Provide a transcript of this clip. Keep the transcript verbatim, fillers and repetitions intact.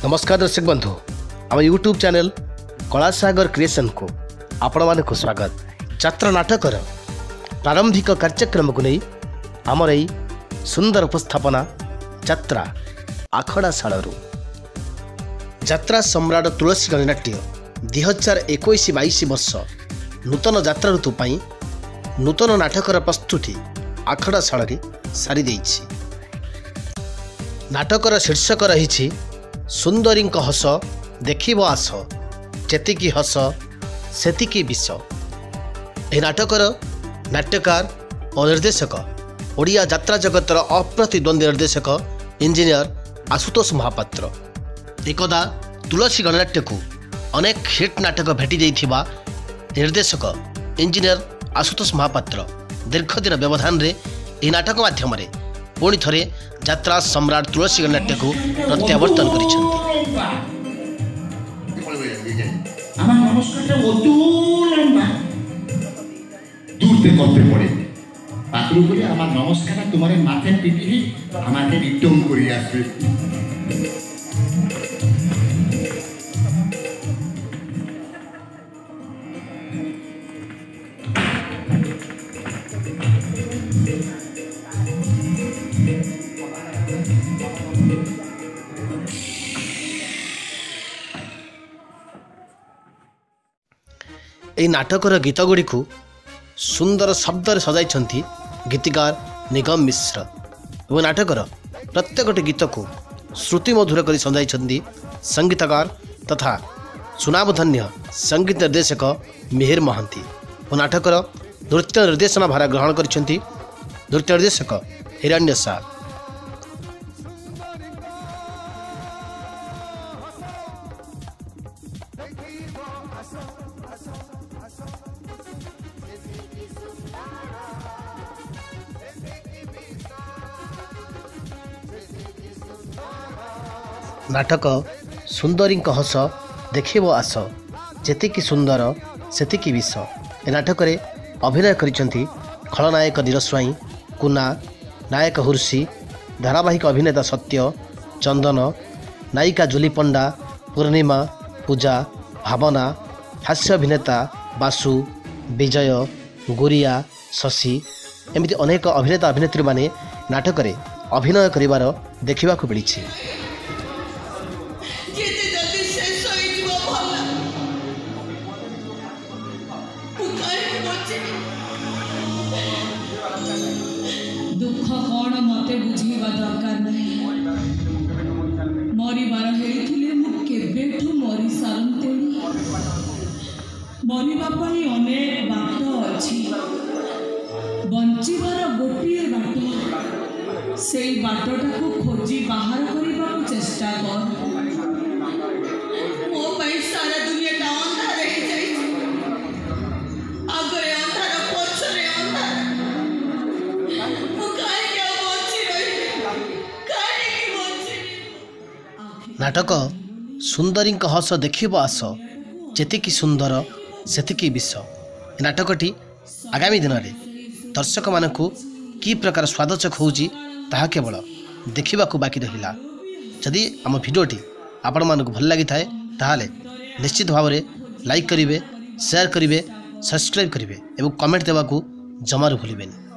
नमस्कार दर्शक बंधु आम यूट्यूब चैनल कलासागर क्रिएशन को आपण मानक स्वागत। जात्रा नाटकर प्रारंभिक कार्यक्रम को नहीं आमर यही सुंदर उपस्थापना जात्रा आखड़ा शालू जात्रा सम्राट तुलसी गणनाट्य दुई हजार एक बैश वर्ष नूतन जात्रा ऋतु पाई नूतन नाटकर प्रस्तुति आखड़ा शाल सारी देइछि। नाटकर शीर्षक रही सुंदरी हस देखिब आस जेतिकी हस सेतिकी विष। यह नाटकर नाट्यकार और निर्देशक ओडिया जात्रा जगतर अप्रतिद्वंदी निर्देशक इंजीनियर आशुतोष महापात्र एकदा तुलसी गणनाट्य को अनेक हिट नाटक भेटी जाइथिबा निर्देशक इंजीनियर आशुतोष महापात्र दीर्घ दिन व्यवधान रे यह नाटक माध्यम पुणी थरे जात्रा सम्राट तुलसी गणनाट्य को प्रत्यावर्तन এই नाटकर गीत गुड़ी को सुंदर शब्द सजाई गीतिकार निगम मिश्र और नाटकर प्रत्येक गीत को श्रुति मधुर कर सजाई संगीतकार तथा सुनामधन्य संगीत निर्देशक मिहिर महांती और नाटकर नृत्य निर्देशना भार ग्रहण कर नृत्य निर्देशक हिरण्य शाह। नाटक सुंदरी हस देखिब आस जेतिकी सुंदर सेतिकी विष। ए नाटक अभिनय करिसेंती खलनायक नीर स्वाई, कुना, नायक हुर्सी, धारावाहिक अभिनेता सत्य, चंदन, नायिका जुली पंडा, पूर्णिमा, पूजा, भावना, हास्य अभिनेता बासु, विजय, गुरिया, शशि एमती अनेक अभिनेता अभिनेत्री माने नाटक अभिनय करिवार देखिबा को मिली। दुख कौन मते बुझेगा दरकार नहीं मरिबार हेइथिले मु केबेठु मरि सारंतेनी मरिबा पई अनेक बाट अछि बंचिबार गोटिए बाट सेई बाटटा को खोजी बाहर करिबा चेष्टा कर। मो पई सारा दुनिया टा अंधार रहि जाई आगरे अंधार पछरे अंधार नाटक सुंदरी हस देखिब आस जेतिकी सुंदर सेतिकी विष। नाटकटी आगामी दिन में दर्शक मानक कि प्रकार स्वादचक होउची ताहा केवल देखा बाकी रहिला। जदि आम भिडियोटी आपण मानक भल लगी थाए ताहाले निश्चित भाव में लाइक करिवे, शेयर करिवे, सब्सक्राइब करिवे एवं कमेंट देवाकू जमारू भूलिबेनी।